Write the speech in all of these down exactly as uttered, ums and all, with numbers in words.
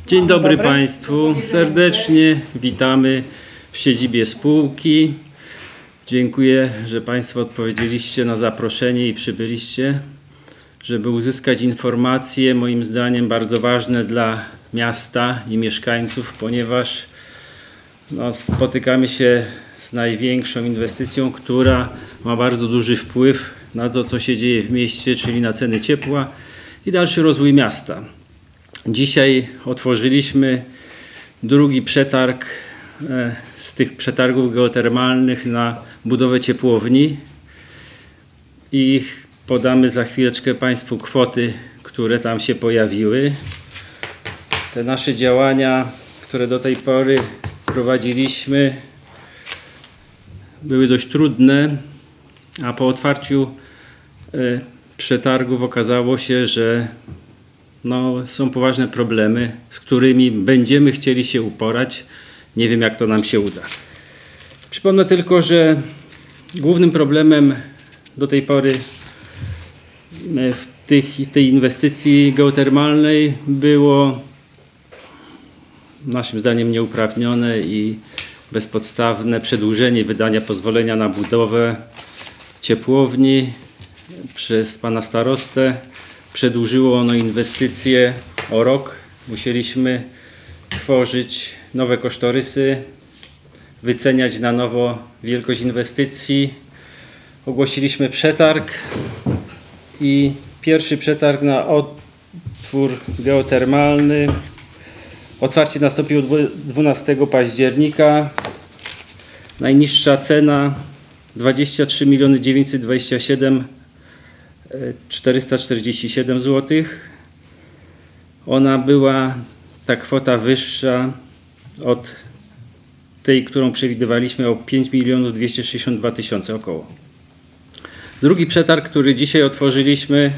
Dzień dobry Państwu, serdecznie witamy w siedzibie spółki. Dziękuję, że Państwo odpowiedzieliście na zaproszenie i przybyliście, żeby uzyskać informacje, moim zdaniem bardzo ważne dla miasta i mieszkańców, ponieważ no, spotykamy się z największą inwestycją, która ma bardzo duży wpływ na to, co się dzieje w mieście, czyli na ceny ciepła i dalszy rozwój miasta. Dzisiaj otworzyliśmy drugi przetarg z tych przetargów geotermalnych na budowę ciepłowni i podamy za chwileczkę Państwu kwoty, które tam się pojawiły. Te nasze działania, które do tej pory prowadziliśmy, były dość trudne, a po otwarciu przetargów okazało się, że no, są poważne problemy, z którymi będziemy chcieli się uporać. Nie wiem, jak to nam się uda. Przypomnę tylko, że głównym problemem do tej pory w tych, tej inwestycji geotermalnej było naszym zdaniem nieuprawnione i bezpodstawne przedłużenie wydania pozwolenia na budowę ciepłowni przez pana starostę. Przedłużyło ono inwestycje o rok. Musieliśmy tworzyć nowe kosztorysy, wyceniać na nowo wielkość inwestycji. Ogłosiliśmy przetarg i pierwszy przetarg na otwór geotermalny. Otwarcie nastąpiło dwunastego października. Najniższa cena dwadzieścia trzy miliony dziewięćset dwadzieścia siedem tysięcy czterysta czterdzieści siedem złotych. Ona była, ta kwota wyższa od tej, którą przewidywaliśmy, o pięć milionów dwieście sześćdziesiąt dwa tysiące około. Drugi przetarg, który dzisiaj otworzyliśmy,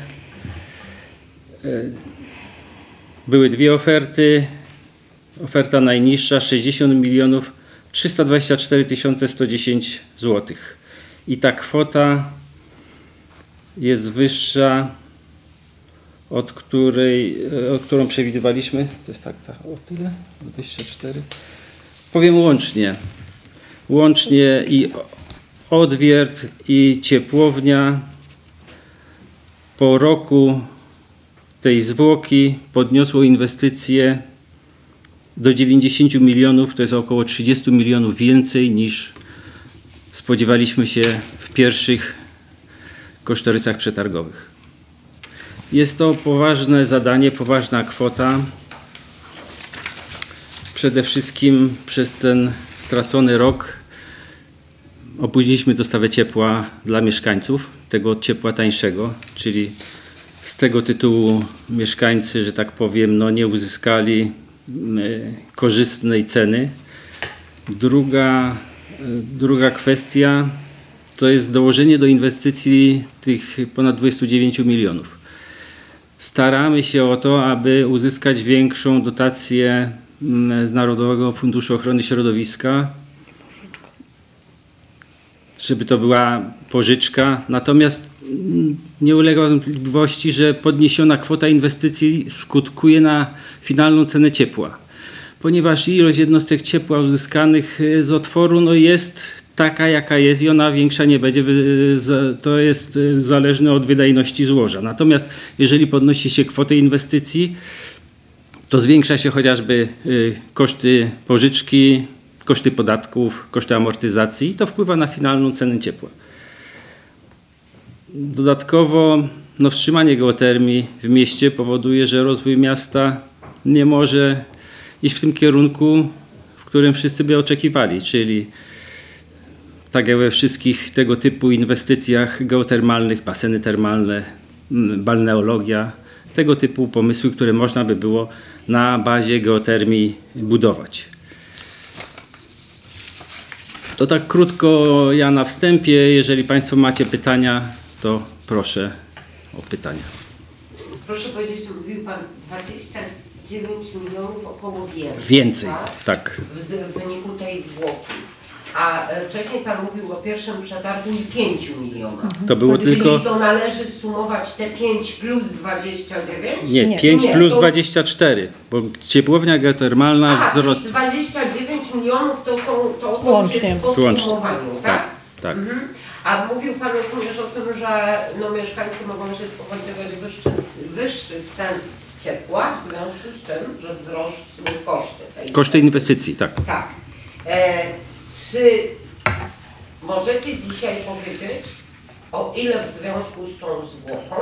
były dwie oferty. Oferta najniższa sześćdziesiąt milionów trzysta dwadzieścia cztery tysiące sto dziesięć złotych. I ta kwota jest wyższa od której, od którą przewidywaliśmy. To jest tak, tak o tyle? dwadzieścia cztery. Powiem łącznie. Łącznie i odwiert, i ciepłownia po roku tej zwłoki podniosło inwestycje do dziewięćdziesięciu milionów, to jest około trzydziestu milionów więcej niż spodziewaliśmy się w pierwszych kosztorysach przetargowych. Jest to poważne zadanie, poważna kwota. Przede wszystkim przez ten stracony rok opóźniliśmy dostawę ciepła dla mieszkańców, tego ciepła tańszego, czyli z tego tytułu mieszkańcy, że tak powiem, no nie uzyskali korzystnej ceny. Druga, druga kwestia to jest dołożenie do inwestycji tych ponad dwudziestu dziewięciu milionów. Staramy się o to, aby uzyskać większą dotację z Narodowego Funduszu Ochrony Środowiska, żeby to była pożyczka. Natomiast nie ulega wątpliwości, że podniesiona kwota inwestycji skutkuje na finalną cenę ciepła, ponieważ ilość jednostek ciepła uzyskanych z otworu no jest taka, jaka jest i ona większa nie będzie. To jest zależne od wydajności złoża. Natomiast jeżeli podnosi się kwotę inwestycji, to zwiększa się chociażby koszty pożyczki, koszty podatków, koszty amortyzacji i to wpływa na finalną cenę ciepła. Dodatkowo no, wstrzymanie geotermii w mieście powoduje, że rozwój miasta nie może iść w tym kierunku, w którym wszyscy by oczekiwali, czyli tak jak we wszystkich tego typu inwestycjach geotermalnych, baseny termalne, balneologia, tego typu pomysły, które można by było na bazie geotermii budować. To tak krótko ja na wstępie. Jeżeli Państwo macie pytania, to proszę o pytania. Proszę powiedzieć, że mówił Pan dwadzieścia dziewięć milionów około więcej. Więcej, tak. W, w wyniku tej zwłoki. A e, wcześniej Pan mówił o pierwszym przetargu i pięciu milionach. To było Czyli tylko... to należy sumować te pięć plus dwadzieścia dziewięć? Nie, Nie. pięć Nie, plus to- dwadzieścia cztery, bo ciepłownia geotermalna A, wzrost... czyli dwadzieścia dziewięć milionów to są, to, to Łącznie. już jest po Łącznie. sumowaniu, tak? Tak, tak. Mhm. A mówił Pan również o tym, że no, mieszkańcy mogą się spodziewać wyższych, wyższych cen ciepła w związku z tym, że wzrosły koszty tej Koszty inwestycji, tak. Tak. E, czy możecie dzisiaj powiedzieć, o ile w związku z tą zwłoką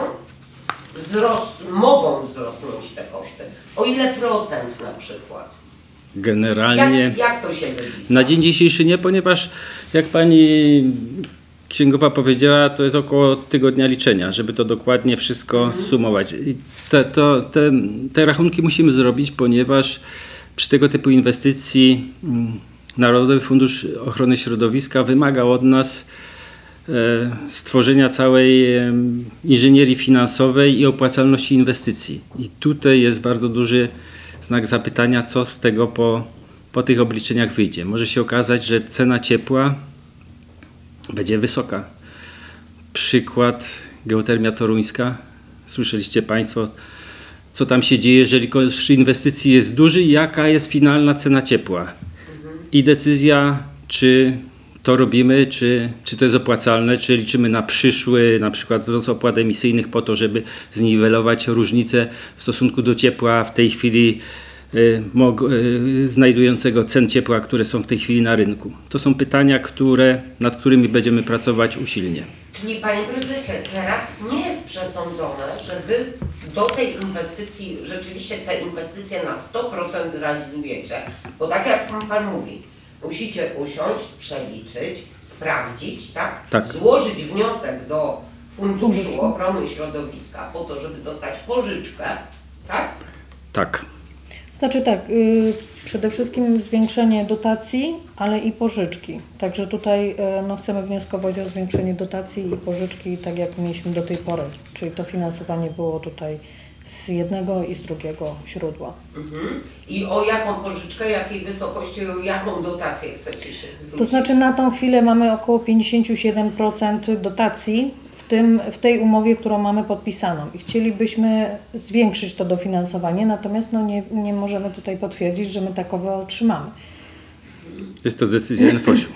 wzros, mogą wzrosnąć te koszty? O ile procent na przykład? Generalnie... Jak, jak to się wybija? Na dzień dzisiejszy nie, ponieważ jak pani księgowa powiedziała, to jest około tygodnia liczenia, żeby to dokładnie wszystko zsumować. I te, to, te, te rachunki musimy zrobić, ponieważ przy tego typu inwestycji mm, Narodowy Fundusz Ochrony Środowiska wymaga od nas e, stworzenia całej e, inżynierii finansowej i opłacalności inwestycji. I tutaj jest bardzo duży znak zapytania, co z tego po, po tych obliczeniach wyjdzie. Może się okazać, że cena ciepła będzie wysoka. Przykład geotermia toruńska. Słyszeliście Państwo, co tam się dzieje, jeżeli koszt inwestycji jest duży i jaka jest finalna cena ciepła. I decyzja, czy to robimy, czy, czy to jest opłacalne, czy liczymy na przyszły, na przykład wzrost opłat emisyjnych po to, żeby zniwelować różnicę w stosunku do ciepła w tej chwili y, mog, y, znajdującego cen ciepła, które są w tej chwili na rynku. To są pytania, które, nad którymi będziemy pracować usilnie. Czyli Panie Prezesie, teraz nie jest przesądzone, że Wy do tej inwestycji, rzeczywiście te inwestycje na sto procent zrealizujecie, bo tak jak Pan mówi, musicie usiąść, przeliczyć, sprawdzić, tak? Tak. Złożyć wniosek do Funduszu Funduszu. Ochrony Środowiska po to, żeby dostać pożyczkę, tak? Tak. Znaczy tak, y, przede wszystkim zwiększenie dotacji, ale i pożyczki. Także tutaj y, no, chcemy wnioskować o zwiększenie dotacji i pożyczki, tak jak mieliśmy do tej pory. Czyli to finansowanie było tutaj z jednego i z drugiego źródła. Mhm. I o jaką pożyczkę, jakiej wysokości, o jaką dotację chcecie się zwrócić? To znaczy na tą chwilę mamy około pięćdziesiąt siedem procent dotacji w, tym, w tej umowie, którą mamy podpisaną i chcielibyśmy zwiększyć to dofinansowanie, natomiast no nie, nie możemy tutaj potwierdzić, że my takowe otrzymamy. Jest to decyzja N F O ŚiU.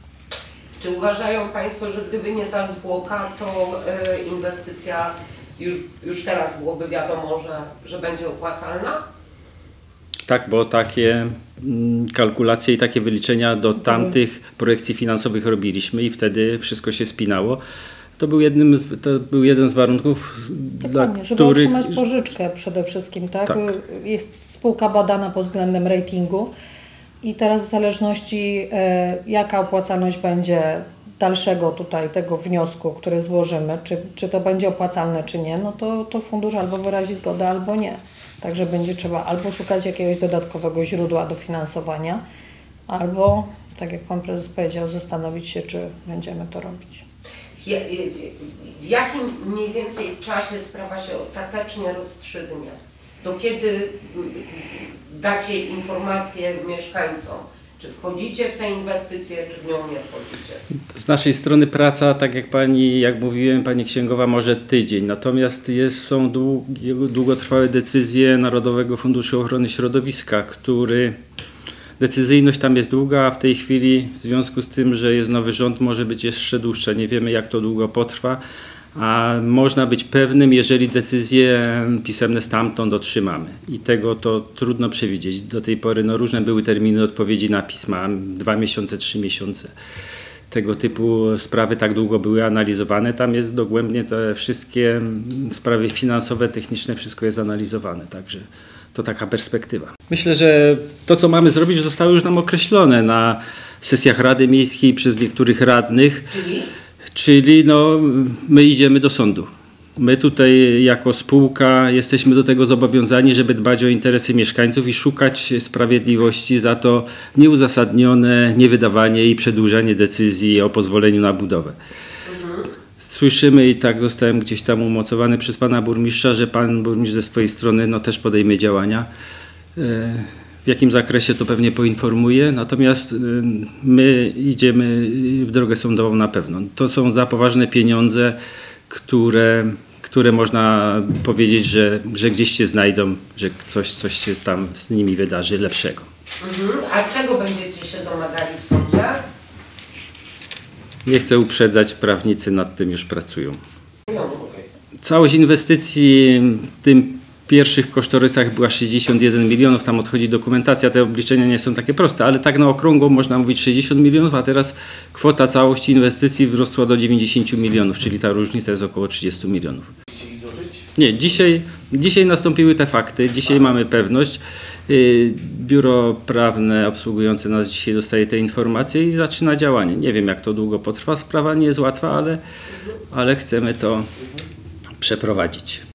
Czy uważają Państwo, że gdyby nie ta zwłoka, to y, inwestycja już, już teraz byłoby wiadomo, że, że będzie opłacalna? Tak, bo takie mm, kalkulacje i takie wyliczenia do tamtych projekcji finansowych robiliśmy i wtedy wszystko się spinało. To był, jednym z, to był jeden z warunków, dla Dokładnie, żeby których... otrzymać pożyczkę przede wszystkim, tak? Tak. Jest spółka badana pod względem ratingu i teraz w zależności e, jaka opłacalność będzie dalszego tutaj tego wniosku, który złożymy, czy, czy to będzie opłacalne, czy nie, no to, to fundusz albo wyrazi zgodę, albo nie. Także będzie trzeba albo szukać jakiegoś dodatkowego źródła dofinansowania, albo, tak jak Pan Prezes powiedział, zastanowić się, czy będziemy to robić. Je- je- W jakim mniej więcej czasie sprawa się ostatecznie rozstrzygnie? Do kiedy mm, dacie informacje mieszkańcom? Czy wchodzicie w tę inwestycję, czy w nią nie wchodzicie? Z naszej strony praca, tak jak pani, jak mówiłem, pani księgowa, może tydzień. Natomiast jest, są długi, długotrwałe decyzje Narodowego Funduszu Ochrony Środowiska, który decyzyjność tam jest długa, a w tej chwili w związku z tym, że jest nowy rząd, może być jeszcze dłuższa. Nie wiemy, jak to długo potrwa, a można być pewnym, jeżeli decyzje pisemne stamtąd otrzymamy. I tego to trudno przewidzieć. Do tej pory no, różne były terminy odpowiedzi na pisma, dwa miesiące, trzy miesiące. Tego typu sprawy tak długo były analizowane. Tam jest dogłębnie te wszystkie sprawy finansowe, techniczne, wszystko jest analizowane. Także to taka perspektywa. Myślę, że to, co mamy zrobić, zostało już nam określone na sesjach Rady Miejskiej przez niektórych radnych. Czyli? Czyli no, my idziemy do sądu. My tutaj jako spółka jesteśmy do tego zobowiązani, żeby dbać o interesy mieszkańców i szukać sprawiedliwości za to nieuzasadnione niewydawanie i przedłużanie decyzji o pozwoleniu na budowę. Słyszymy i tak zostałem gdzieś tam umocowany przez pana burmistrza, że pan burmistrz ze swojej strony no, też podejmie działania w jakim zakresie to pewnie poinformuję, natomiast y, my idziemy w drogę sądową na pewno. To są za poważne pieniądze, które, które można powiedzieć, że, że gdzieś się znajdą, że coś, coś się tam z nimi wydarzy lepszego. Mhm. A czego będziecie się domagali w sądzie? Nie chcę uprzedzać, prawnicy nad tym już pracują. Całość inwestycji w tym pierwszych kosztorysach była sześćdziesiąt jeden milionów, tam odchodzi dokumentacja, te obliczenia nie są takie proste, ale tak na okrągło można mówić sześćdziesiąt milionów, a teraz kwota całości inwestycji wzrosła do dziewięćdziesiąt milionów, czyli ta różnica jest około trzydzieści milionów. Nie, dzisiaj, dzisiaj nastąpiły te fakty, dzisiaj mamy pewność. Biuro prawne obsługujące nas dzisiaj dostaje te informacje i zaczyna działanie. Nie wiem, jak to długo potrwa, sprawa nie jest łatwa, ale, ale chcemy to przeprowadzić.